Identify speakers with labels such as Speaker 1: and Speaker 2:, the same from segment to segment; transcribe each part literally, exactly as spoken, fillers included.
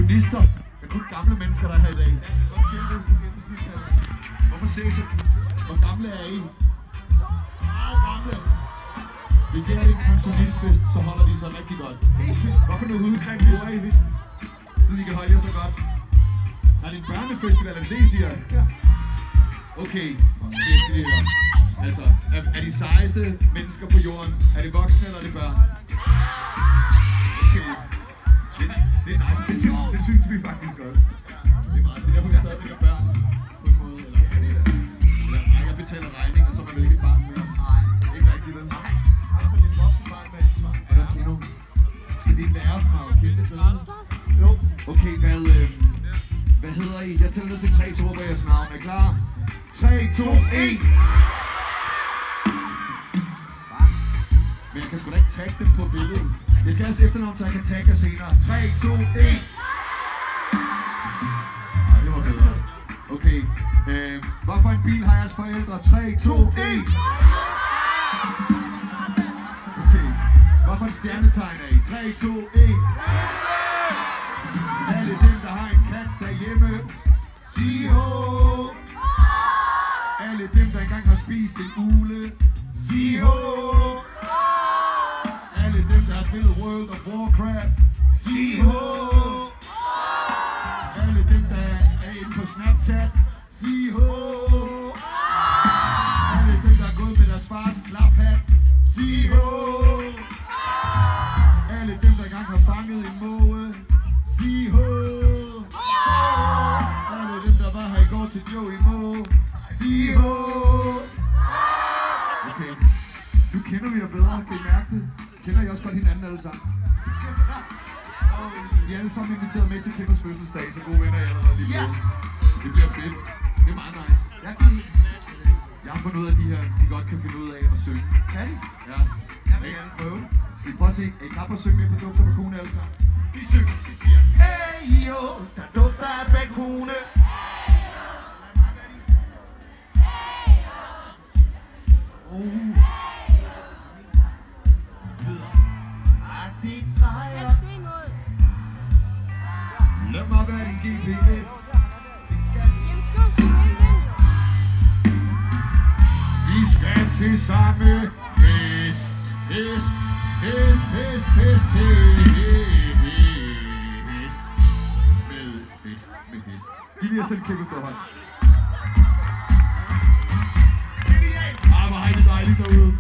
Speaker 1: pensionister. Det er kun gamle mennesker, der er her i dag. Hvorfor ses I? Hvor gamle er I? Meget gamle. Hvis det her er en pensionistfest, så holder de sig rigtig godt. Hvorfor noget hudcreme bruger I, så I kan holde jer så godt? Er det en børnefestival, er det det, I siger? Okay, det skal vi høre. Altså, er, er de sejeste mennesker på jorden? Er det voksne, eller er det børn? Okay. Det, det er nice. Det synes, det synes vi faktisk godt. Det er meget. Det er derfor, vi stadig er børn. På en måde, eller... eller nej, jeg betaler regninger, så er man vel ikke et barn mere. Nej. Ikke rigtigt, vel? Nej. Det er lidt voksen barn med ansvar. Hvordan er det nu? Skal de lære dem at kende til noget? Jo. Okay, hvad... Øh, hvad hedder I? Jeg tæller ned til tre, så råber jeres navn. Er I klar? tre, to, et! Men jeg kan sgu da ikke tagge dem på billedet. Jeg skal altså efternavn, så jeg kan tagge jer senere. tre, to, et! Ej, det var bedre. Okay. Øh, hvorfor en bil har jeres forældre? tre, to, et! Okay. Hvorfor en stjernetegn er I? tre, to, et! Alle dem, der har en kat derhjemme, sig ho! Alle dem, der engang har spist en ugle, sig ho! Alle dem, der har spillet World of Warcraft, sig ho! Alle dem, der er inde på Snapchat, sig ho! Alle dem, der er gået med deres fars klaphat, sig ho! Alle dem, der engang har fanget en måge, sig ho! Alle dem, der var her i går til Joey Moe, sig ho! Okay, nu kender vi jer bedre, kan I mærke det? Kender I også godt hinanden alle sammen? I er alle sammen inviteret med til Kimmers fødselsdag, så gode venner er I allerede lige blevet. Det bliver fedt. Det er meget nice. Jeg har fundet ud af, at de her de godt kan finde ud af at synge. Kan I? Ja. Jeg vil gerne prøve. Skal I prøve at se? Er I klar på at synge med på Dufter Bakune alle sammen? Vi synger. Vi siger, hey yo, der dufter af bakune. Uh. De drejer. Lad mig være din G P S. Vi skal til samme fest. Fest, fest, fest, fest, fest. Med fest, med hest. I lige at sætte kæmpe stor hånd. Ah, hvor har I det dejligt derude.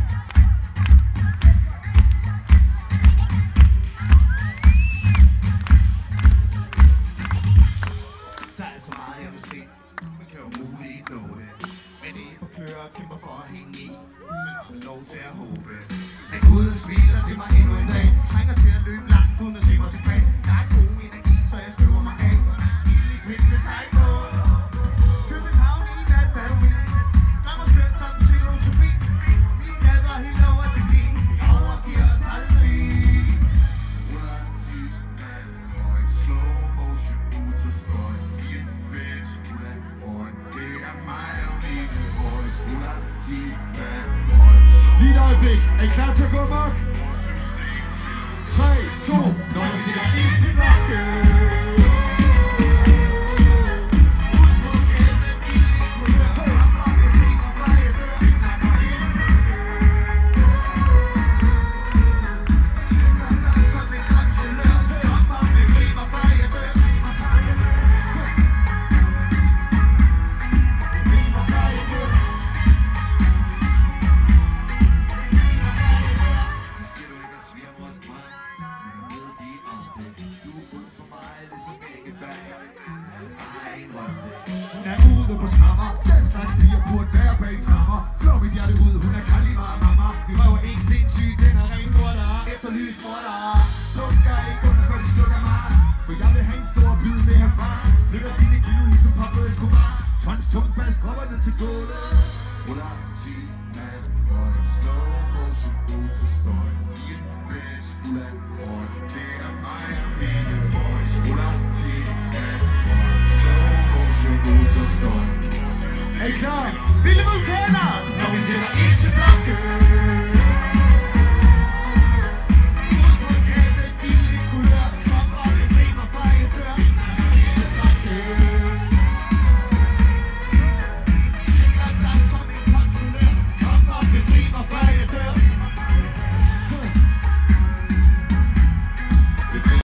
Speaker 1: Der er så meget jeg vil se. Man kan jo muligt nå det. Men det er på klør og kæmper for at hænge i. Men har lov til at håbe. Men Gud smiler til mig endnu en dag. Trænger til at løbe langt uden at se mig tilbage. Der er god energi, så jeg skriver mig af. Vild med sej på. København i nat, hvad du vil. Rammer skørt som en psykologi. Min gader helt over til din. Vi overgiver os aldrig. Slow motion ud til støj. I en bench fuld af røg. Det er mig og mine boys. hundrede og ti mand røg. Lige et øjeblik. Er I klar til at gå mok? tre, to, når jeg siger ind til blokken. Flytter dine kilo ligesom Pablo Escobar. Tons tungt bag stropperne til gulvet.